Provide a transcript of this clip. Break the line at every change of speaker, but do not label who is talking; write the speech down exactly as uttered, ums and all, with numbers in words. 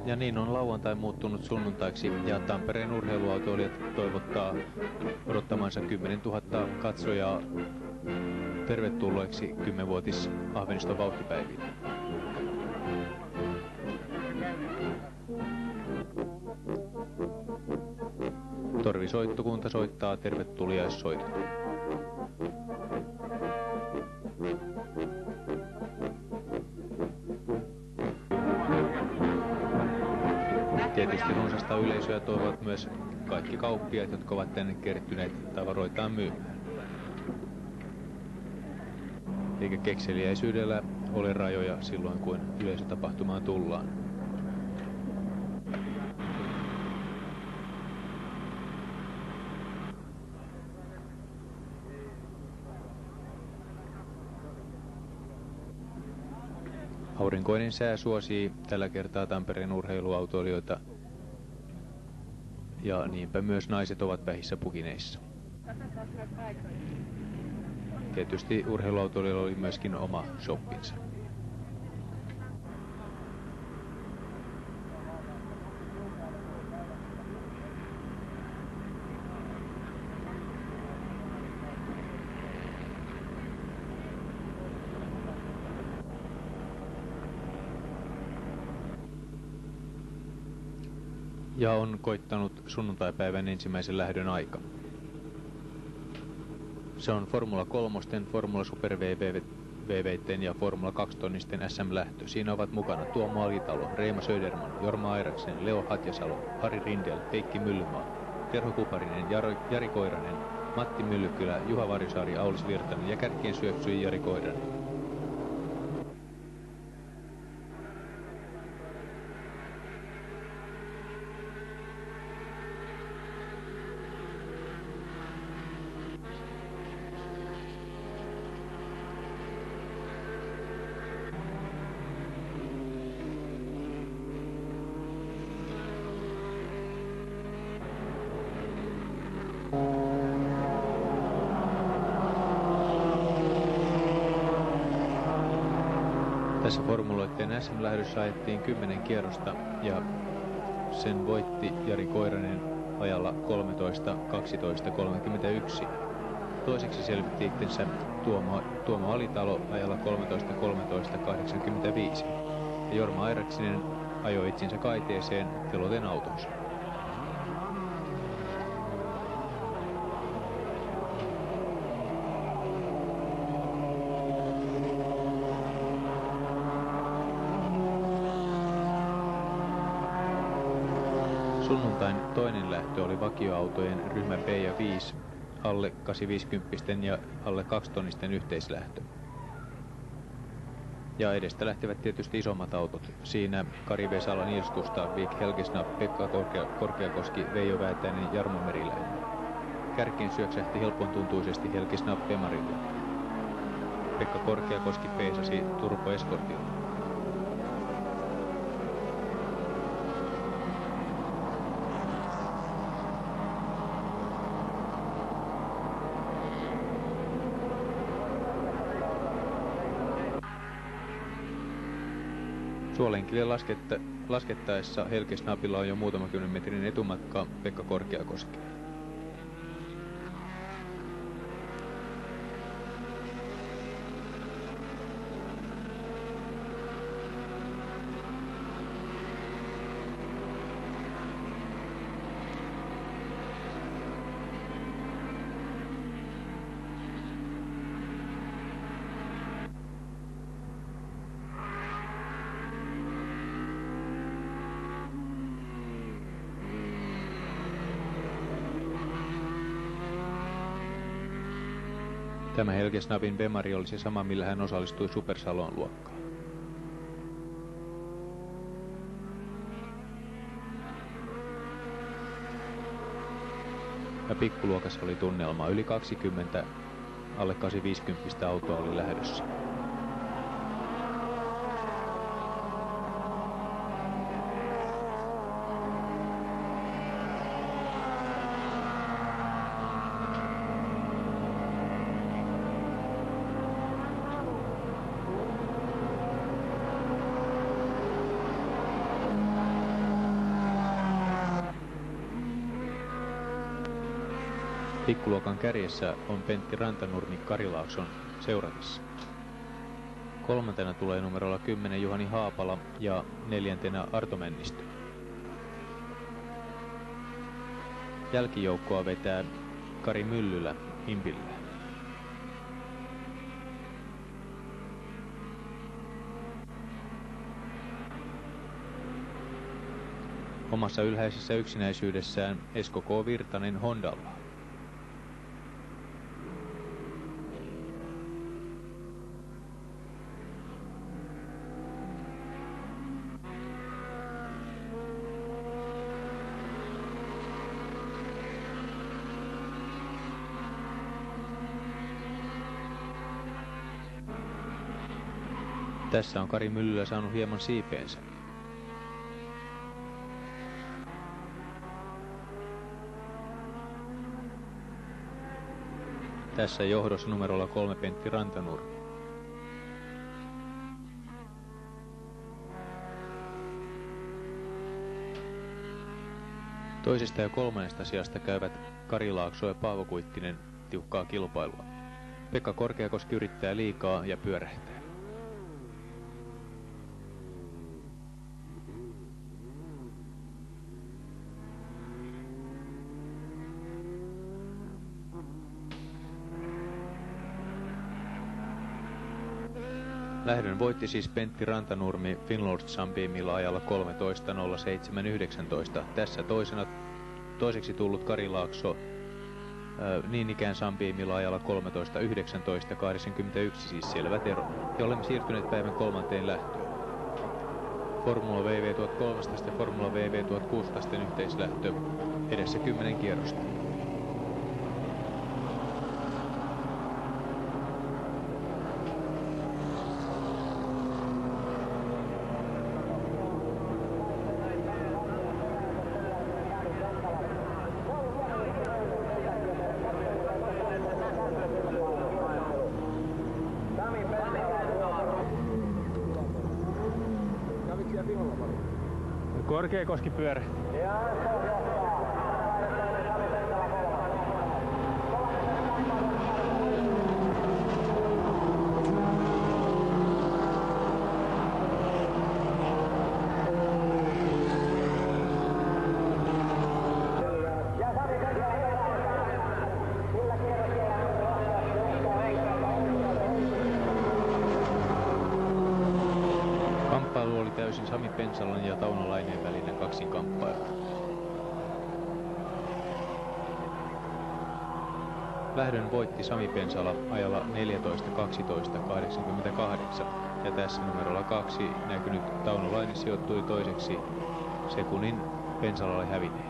Ja niin on lauantai muuttunut sunnuntaiksi ja Tampereen urheiluautoilijat toivottaa odottamansa kymmenentuhatta katsojaa tervetulleeksi kymmenvuotis Ahveniston vauhtipäiviin. Torvisoittokunta soittaa tervetuliaissoitot. Tietysti runsasta yleisöä toivovat myös kaikki kauppiaat, jotka ovat tänne kertyneet tavaroitaan myymään. Eikä kekseliäisyydellä ole rajoja silloin, kun yleisötapahtumaan tullaan. Aurinkoinen sää suosii tällä kertaa Tampereen urheiluautoilijoita ja niinpä myös naiset ovat vähissä pukineissa. Tietysti urheiluautoilijoilla oli myöskin oma shoppinsa. Ja on koittanut sunnuntaipäivän ensimmäisen lähdön aika. Se on Formula kolmosten, Formula Super V V-ten ja Formula kaksi-tonnisten S M-lähtö. Siinä ovat mukana Tuomo Alitalo, Reima Söderman, Jorma Airaksen, Leo Hatjasalo, Harri Rindel, Heikki Myllymaa, Terho Kuparinen, Jari, Jari Koiranen, Matti Myllykylä, Juha Varjosaari, Aulis Virtanen ja kärkien syöksyi Jari Koiranen. Tässä formuloitteen S M-lähdössä ajettiin kymmenen kierrosta ja sen voitti Jari Koiranen ajalla kolmetoista kaksitoista kolmekymmentäyksi. Toiseksi selvitti itsensä Tuomo, Tuomo Alitalo ajalla kolmetoista kolmetoista kahdeksankymmentäviisi. Ja Jorma Airaksinen ajoi itsensä kaiteeseen teloten autonsa. Sunnuntain toinen lähtö oli vakioautojen ryhmä B ja viisi, alle kahdeksansataaviisikymmentä ja alle kaksi-tonnisten yhteislähtö. Ja edestä lähtevät tietysti isommat autot. Siinä Kari Vesala, Nils Gustavik, Helge Snapp, Pekka Korkea, Korkeakoski, Veijo Väätäinen ja Jarmo Meriläinen. Kärkeen syöksähti helpontuntuisesti Helge Snapp Bemarille. Pekka Korkeakoski peesasi Turbo Escortilla. Suolenkille lasketta, laskettaessa Helge Snappilla on jo muutama kymmenen metrin etumatka Pekka Korkeakoskeen. Tämä Helge Snappin Bemari oli se sama, millä hän osallistui Supersalon luokkaan. Ja pikkuluokassa oli tunnelma. Yli kaksikymmentä alle kahdeksansataaviisikymmentä autoa oli lähdössä. Pikkuluokan kärjessä on Pentti Rantanurmi Karilaakson seuratessa. Kolmantena tulee numerolla kymmenen Juhani Haapala ja neljäntenä Arto Männistö. Jälkijoukkoa vetää Kari Myllylä Impillä. Omassa ylhäisessä yksinäisyydessään Esko K. Virtanen Hondalla. Tässä on Kari Myllylä saanut hieman siipeensä. Tässä johdossa numerolla kolme Pentti Rantanurmi. Toisesta ja kolmannesta sijasta käyvät Kari Laakso ja Paavo Kuittinen tiukkaa kilpailua. Pekka Korkeakoski yrittää liikaa ja pyörähtää. Lähdön voitti siis Pentti Rantanurmi Finlord Sunbeamilla ajalla kolmetoista nolla seitsemän yhdeksäntoista. Tässä toisena, toiseksi tullut Kari Laakso ää, niin ikään Sunbeamilla ajalla kolmetoista yhdeksäntoista kahdeksankymmentäyksi, siis selvät ero. Ja olemme siirtyneet päivän kolmanteen lähtöön. Formula V V tuhatkolmesataa ja Formula V V tuhatkuusisataa yhteislähtö, edessä kymmenen kierrosta.
Korkeakoski pyörähti.
Kamppailu oli täysin Sami Pensalan ja Tauno Laineen välinen kaksinkamppailu. Lähdön voitti Sami Pensala ajalla neljätoista kaksitoista kahdeksankymmentäkahdeksan ja tässä numerolla kaksi näkynyt Tauno Laine sijoittui toiseksi sekunnin Pensalalle hävinneen.